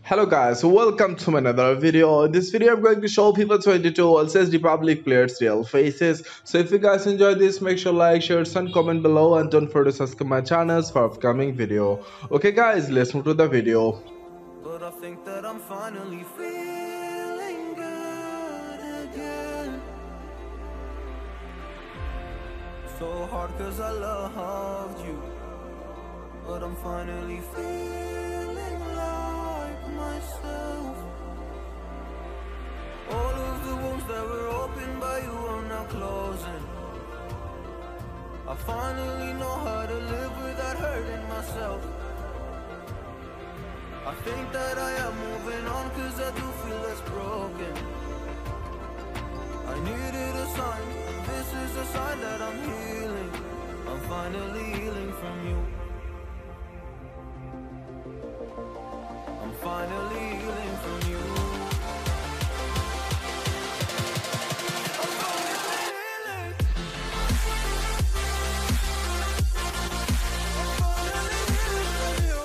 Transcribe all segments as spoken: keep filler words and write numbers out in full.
Hello guys, so welcome to another video. In this video I'm going to show FIFA twenty-two versus Republic players real faces. So if you guys enjoy this, make sure like, share and comment below, and don't forget to subscribe my channels for upcoming video. Okay guys, let's move to the video. But I think that I'm finally feeling good again. So hard cause I loved you, but I'm finally feeling like myself. All of the wounds that were opened by you are now closing. I finally know how to live without hurting myself. I think that I am moving on cause I do feel less broken. I needed a sign, and this is a sign that I'm healing. I'm finally healing from you. I'm finally healing from you. I'm finally healing. I'm finally healing from you.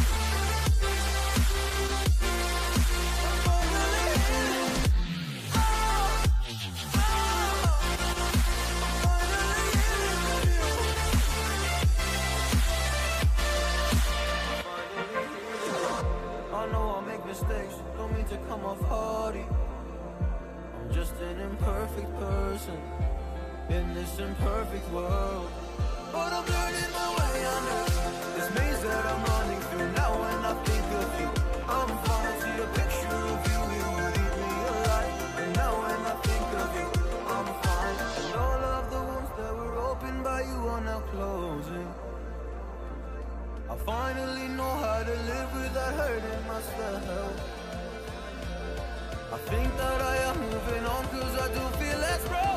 I know I make mistakes, don't mean to come off hardy. I'm just an imperfect person in this imperfect world, but I'm learning my way under this maze that I'm running through. Now when I think of you, I'm falling to a picture of you. You would eat me alive. And now when I think of you, I'm fine. And all of the wounds that were opened by you are now closing. I finally know how to live without hurting myself. I think that I am moving on cause I do feel less broken.